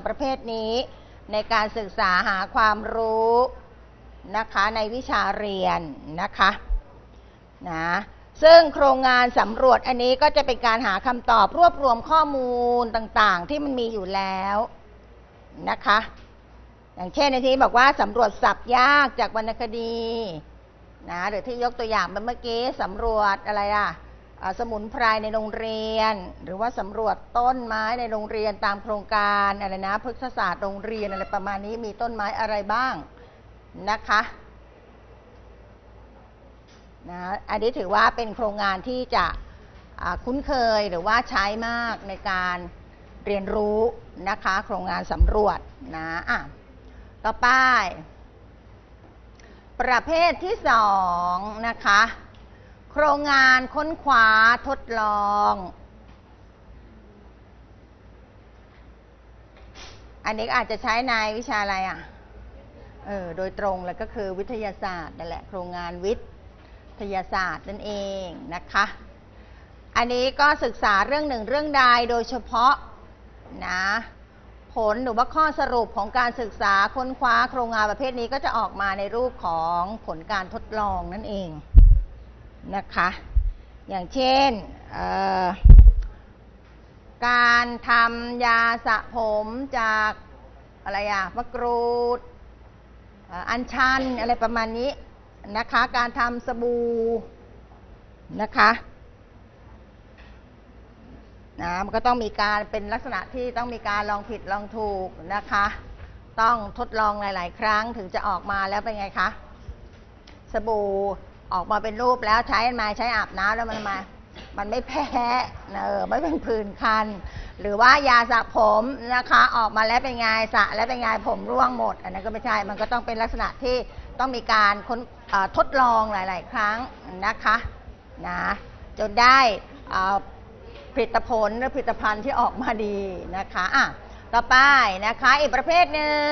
ประเภทนี้ในการศึกษาหาความรู้นะคะในวิชาเรียนนะคะนะซึ่งโครงงานสำรวจอันนี้ก็จะเป็นการหาคำตอบรวบรวมข้อมูลต่างๆที่มันมีอยู่แล้วนะคะอย่างเช่นในที่บอกว่าสำรวจศัพท์ยากจากวรรณคดีนะหรือที่ยกตัวอย่างเมื่อกี้สำรวจอะไรสมุนไพรในโรงเรียนหรือว่าสำรวจต้นไม้ในโรงเรียนตามโครงการอะไรนะพฤกษศาสตร์โรงเรียนอะไรประมาณนี้มีต้นไม้อะไรบ้างนะคะนะอันนี้ถือว่าเป็นโครงงานที่จะคุ้นเคยหรือว่าใช้มากในการเรียนรู้นะคะโครงงานสำรวจนะต่อไปประเภทที่สองนะคะโครงงานค้นคว้าทดลองอันนี้อาจจะใช้ในวิชาอะไรโดยตรงเลยก็คือวิทยาศาสตร์นั่นแหละโครงงานวิทยาศาสตร์นั่นเองนะคะอันนี้ก็ศึกษาเรื่องหนึ่งเรื่องใดโดยเฉพาะนะผลหรือว่าข้อสรุปของการศึกษาค้นคว้าโครงงานประเภทนี้ก็จะออกมาในรูปของผลการทดลองนั่นเองนะคะอย่างเช่นการทำยาสระผมจากอะไรมะกรูดอัญชันอะไรประมาณนี้นะคะการทำสบู่นะคะมันก็ต้องมีการเป็นลักษณะที่ต้องมีการลองผิดลองถูกนะคะต้องทดลองหลายๆครั้งถึงจะออกมาแล้วเป็นไงคะสบู่ออกมาเป็นรูปแล้วใช้มาใช้อาบน้ำแล้วมันไม่แพ้ไม่เป็นผื่นคันหรือว่ายาสระผมนะคะออกมาแล้วเป็นไงสระแล้วเป็นไงผมร่วงหมดอันนั้นก็ไม่ใช่มันก็ต้องเป็นลักษณะที่ต้องมีการทดลองหลายๆครั้งนะคะจนได้ผลิตผลหรือผลิตภัณฑ์ที่ออกมาดีนะคะต่อไปนะคะอีกประเภทหนึ่ง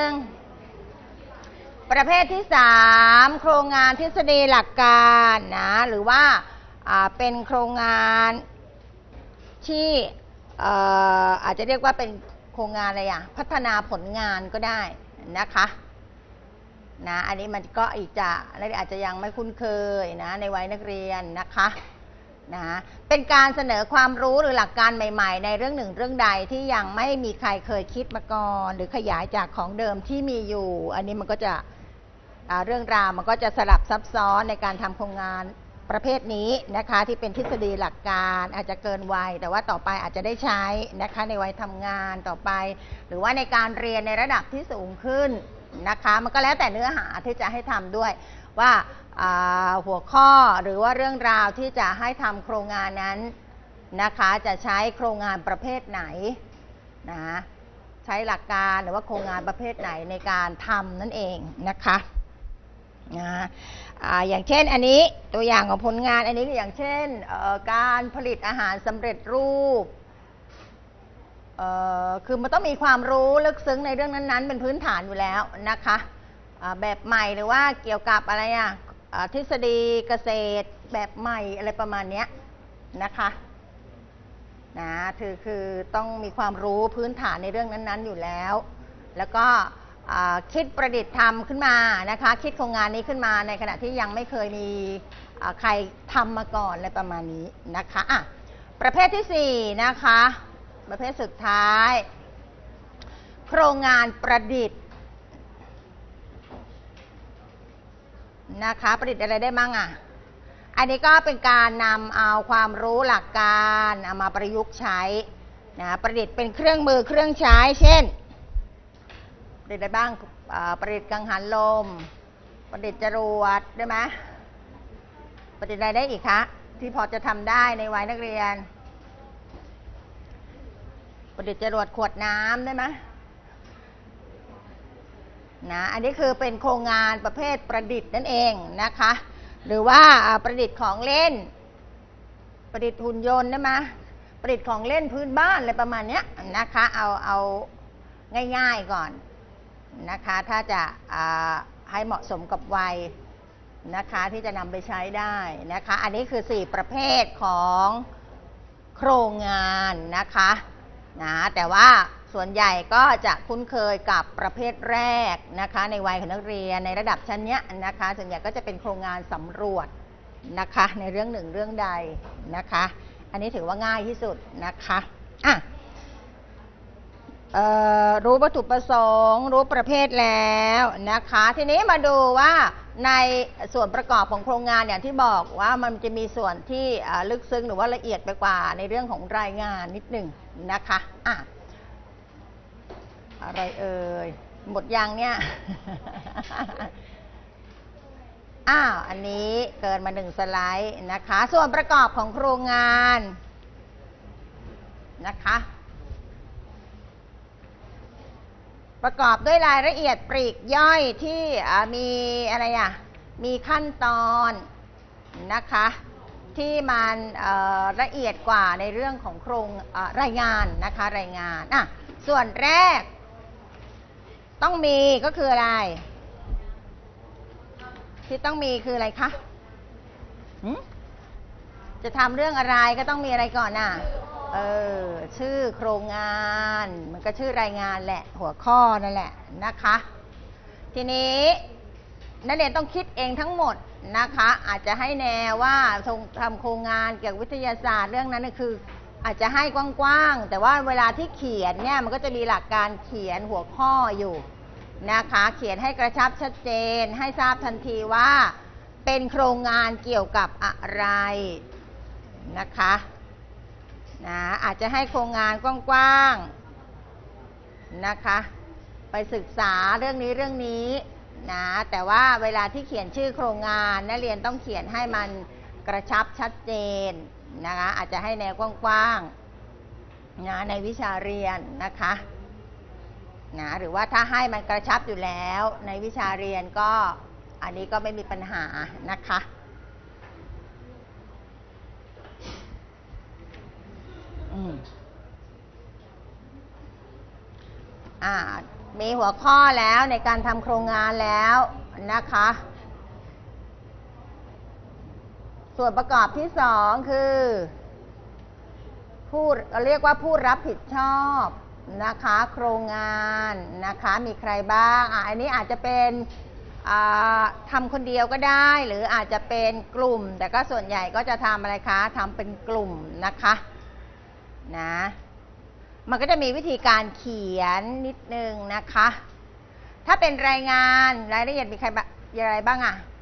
ประเภทที่3โครงงานทฤษฎีหลักการหรือว่าเป็นโครงงานที่อาจจะเรียกว่าเป็นโครงงานอะไรพัฒนาผลงานก็ได้นะคะอันนี้มันก็อาจจะยังไม่คุ้นเคยในวัยนักเรียนนะคะเป็นการเสนอความรู้หรือหลักการใหม่ๆในเรื่องหนึ่งเรื่องใดที่ยังไม่มีใครเคยคิดมาก่อนหรือขยายจากของเดิมที่มีอยู่อันนี้มันก็จะเรื่องราวมันก็จะสลับซับซ้อนในการทำโครงงานประเภทนี้นะคะที่เป็นทฤษฎีหลักการอาจจะเกินวัยแต่ว่าต่อไปอาจจะได้ใช้นะคะในวัยทำงานต่อไปหรือว่าในการเรียนในระดับที่สูงขึ้นนะคะมันก็แล้วแต่เนื้อหาที่จะให้ทำด้วยว่าหัวข้อหรือว่าเรื่องราวที่จะให้ทำโครงงานนั้นนะคะจะใช้โครงงานประเภทไหนใช้หลักการหรือว่าโครงงานประเภทไหนในการทำนั่นเองนะคะอย่างเช่นอันนี้ตัวอย่างของผลงานอันนี้อย่างเช่นการผลิตอาหารสำเร็จรูปคือมันต้องมีความรู้ลึกซึ้งในเรื่องนั้นๆเป็นพื้นฐานอยู่แล้วนะคะแบบใหม่หรือว่าเกี่ยวกับอะไรทฤษฎีเกษตรแบบใหม่อะไรประมาณนี้นะคะคือต้องมีความรู้พื้นฐานในเรื่องนั้นๆอยู่แล้วแล้วก็คิดประดิษฐ์ทำขึ้นมานะคะคิดโครงงานนี้ขึ้นมาในขณะที่ยังไม่เคยมีใครทำมาก่อนอะไรประมาณนี้นะคะประเภทที่4นะคะประเภทสุดท้ายโครงงานประดิษฐ์นะคะประดิษฐ์อะไรได้บ้างอันนี้ก็เป็นการนำเอาความรู้หลักการเอามาประยุกต์ใช้ประดิษฐ์เป็นเครื่องมือเครื่องใช้เช่นประดิษฐ์อะไรบ้างประดิษฐ์กังหันลมประดิษฐ์จรวดได้ไหมประดิษฐ์อะไรได้อีกคะที่พอจะทำได้ในวัยนักเรียนประดิษฐ์จรวดขวดน้ำได้ไหมอันนี้คือเป็นโครงงานประเภทประดิษฐ์นั่นเองนะคะหรือว่าประดิษฐ์ของเล่นประดิษฐ์หุ่นยนต์ได้ไหมประดิษฐ์ของเล่นพื้นบ้านอะไรประมาณนี้นะคะเอาง่ายๆก่อนนะคะถ้าจะให้เหมาะสมกับวัยนะคะที่จะนำไปใช้ได้นะคะอันนี้คือ4ประเภทของโครงงานนะคะแต่ว่าส่วนใหญ่ก็จะคุ้นเคยกับประเภทแรกนะคะในวัยของนักเรียนในระดับชั้นเนี้ยนะคะส่วนใหญ่ก็จะเป็นโครงงานสำรวจนะคะในเรื่องหนึ่งเรื่องใดนะคะอันนี้ถือว่าง่ายที่สุดนะคะอ่ะรู้วัตถุประสงค์รู้ประเภทแล้วนะคะทีนี้มาดูว่าในส่วนประกอบของโครงงานอย่างที่บอกว่ามันจะมีส่วนที่ลึกซึ้งหรือว่าละเอียดไปกว่าในเรื่องของรายงานนิดหนึ่งนะคะอ่ะอะไรเอ่ยหมดยังเนี่ย อันนี้เกินมา1 สไลด์นะคะส่วนประกอบของโครงงานนะคะประกอบด้วยรายละเอียดปลีกย่อยที่มีอะไรมีขั้นตอนนะคะที่มันละเอียดกว่าในเรื่องของโครงรายงานนะคะรายงานส่วนแรกต้องมีก็คืออะไรที่ต้องมีคืออะไรคะจะทำเรื่องอะไรก็ต้องมีอะไรก่อนชื่อโครงงานมันก็ชื่อรายงานแหละหัวข้อนั่นแหละนะคะทีนี้นักเรียนต้องคิดเองทั้งหมดนะคะอาจจะให้แนวว่าทำโครงงานเกี่ยวกับวิทยาศาสตร์เรื่องนั้นคืออาจจะให้กว้างๆแต่ว่าเวลาที่เขียนเนี่ยมันก็จะมีหลักการเขียนหัวข้ออยู่นะคะเขียนให้กระชับชัดเจนให้ทราบทันทีว่าเป็นโครงงานเกี่ยวกับอะไรนะคะอาจจะให้โครงงานกว้างๆนะคะไปศึกษาเรื่องนี้นะแต่ว่าเวลาที่เขียนชื่อโครงงานนักเรียนต้องเขียนให้มันกระชับชัดเจนนะคะอาจจะให้แนวกว้างๆในวิชาเรียนนะคะหรือว่าถ้าให้มันกระชับอยู่แล้วในวิชาเรียนก็อันนี้ก็ไม่มีปัญหานะคะมีหัวข้อแล้วในการทำโครงงานแล้วนะคะส่วนประกอบที่2คือเรียกว่าผู้รับผิดชอบนะคะโครงงานนะคะมีใครบ้างอันนี้อาจจะเป็นทำคนเดียวก็ได้หรืออาจจะเป็นกลุ่มแต่ก็ส่วนใหญ่ก็จะทำอะไรคะทำเป็นกลุ่มนะคะมันก็จะมีวิธีการเขียนนิดนึงนะคะถ้าเป็นรายงานรายละเอียดมีใครอะไรบ้าง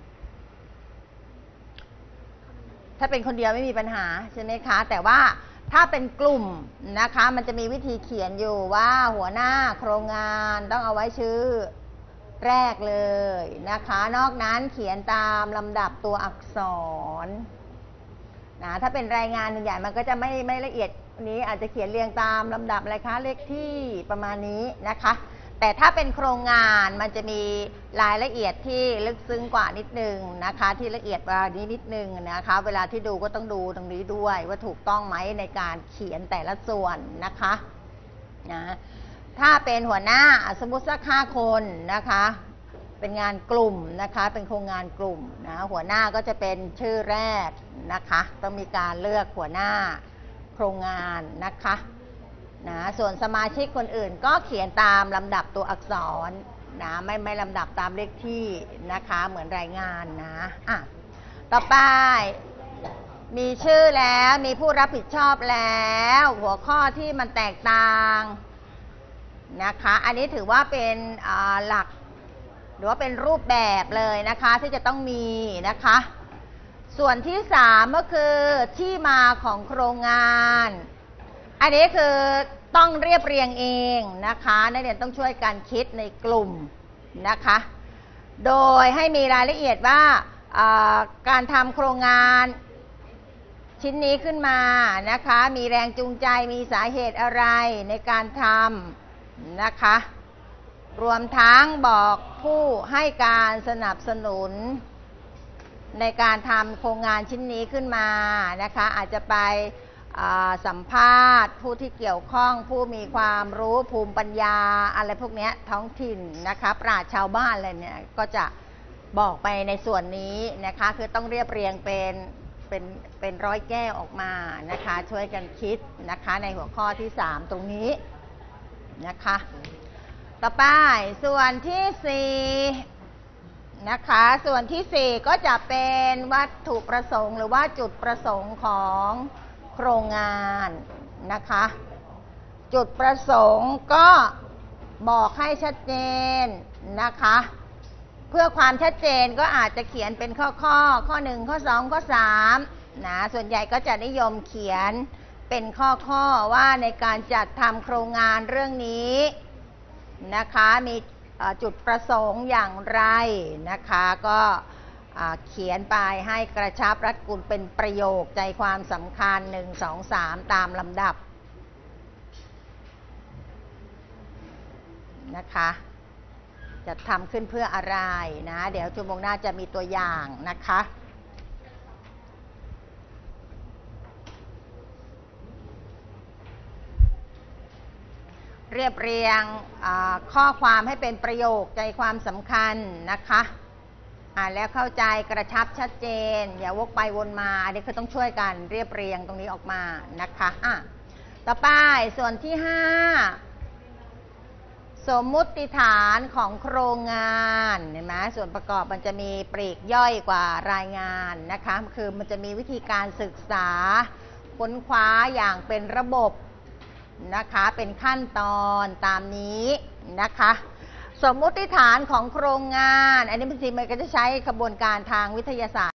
ถ้าเป็นคนเดียวไม่มีปัญหาใช่ไหมคะแต่ว่าถ้าเป็นกลุ่มนะคะมันจะมีวิธีเขียนอยู่ว่าหัวหน้าโครงงานต้องเอาไว้ชื่อแรกเลยนะคะนอกนั้นเขียนตามลำดับตัวอักษรถ้าเป็นรายงานใหญ่มันก็จะไม่ละเอียดนี้อาจจะเขียนเรียงตามลำดับอะไรคะเลขที่ประมาณนี้นะคะแต่ถ้าเป็นโครงงานมันจะมีรายละเอียดที่ลึกซึ้งกว่านิดนึงนะคะที่ละเอียดกว่านี้นิดนึงนะคะเวลาที่ดูก็ต้องดูตรงนี้ด้วยว่าถูกต้องไหมในการเขียนแต่ละส่วนนะคะถ้าเป็นหัวหน้าสมมุติสัก5 คนนะคะเป็นงานกลุ่มนะคะเป็นโครงงานกลุ่มหัวหน้าก็จะเป็นชื่อแรกนะคะต้องมีการเลือกหัวหน้าโครงงานนะคะส่วนสมาชิกคนอื่นก็เขียนตามลำดับตัวอักษรไม่ลำดับตามเลขที่นะคะเหมือนรายงานต่อไปมีชื่อแล้วมีผู้รับผิดชอบแล้วหัวข้อที่มันแตกต่างนะคะอันนี้ถือว่าเป็นหลักหรือว่าเป็นรูปแบบเลยนะคะที่จะต้องมีนะคะส่วนที่3ก็คือที่มาของโครงงานอันนี้คือต้องเรียบเรียงเองนะคะนักเรียนต้องช่วยกันคิดในกลุ่มนะคะโดยให้มีรายละเอียดว่าการทำโครงงานชิ้นนี้ขึ้นมานะคะมีแรงจูงใจมีสาเหตุอะไรในการทำนะคะรวมทั้งบอกผู้ให้การสนับสนุนในการทำโครงงานชิ้นนี้ขึ้นมานะคะอาจจะไปสัมภาษณ์ผู้ที่เกี่ยวข้องผู้มีความรู้ภูมิปัญญาอะไรพวกนี้ท้องถิ่นนะคะปราชญ์ชาวบ้านอะไรเนี่ยก็จะบอกไปในส่วนนี้นะคะคือต้องเรียบเรียงเป็นร้อยแก้วออกมานะคะช่วยกันคิดนะคะในหัวข้อที่3ตรงนี้นะคะ ต่อไปส่วนที่4นะคะส่วนที่4ก็จะเป็นวัตถุประสงค์หรือว่าจุดประสงค์ของโครงงานนะคะจุดประสงค์ก็บอกให้ชัดเจนนะคะเพื่อความชัดเจนก็อาจจะเขียนเป็นข้อข้อ1ข้อ2ข้อ3นะส่วนใหญ่ก็จะนิยมเขียนเป็นข้อว่าในการจัดทำโครงงานเรื่องนี้นะคะมีจุดประสงค์อย่างไรนะคะก็เขียนไปให้กระชับรัดกุมเป็นประโยคใจความสำคัญ1 2 3ตามลำดับนะคะจะทำขึ้นเพื่ออะไรนะเดี๋ยวชั่วโมงหน้าจะมีตัวอย่างนะคะเรียบเรียงข้อความให้เป็นประโยคใจความสำคัญนะคะแล้วเข้าใจกระชับชัดเจนอย่าวกไปวนมาอันนี้คือต้องช่วยกันเรียบเรียงตรงนี้ออกมานะคะต่อไปส่วนที่5สมมุติฐานของโครงงานเห็นไหมส่วนประกอบมันจะมีปลีกย่อยกว่ารายงานนะคะคือมันจะมีวิธีการศึกษาค้นคว้าอย่างเป็นระบบนะคะเป็นขั้นตอนตามนี้นะคะสมมุติฐานของโครงงานอันนี้บางทีมันก็จะใช้กระบวนการทางวิทยาศาสตร์